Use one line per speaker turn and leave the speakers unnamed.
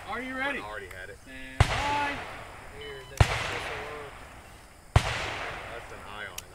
Are you ready?
I already had it.
Stand by.
Here, then this will work.
That's an eye on it.